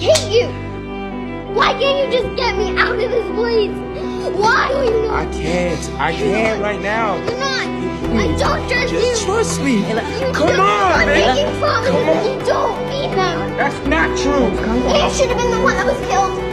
hate you! Why can't you just get me out of this place? Why will you not? I can't right now. You're not. I don't trust you. Just trust me. Come on, I'm man. making promises and you don't mean them. That's not true. You should have been the one that was killed.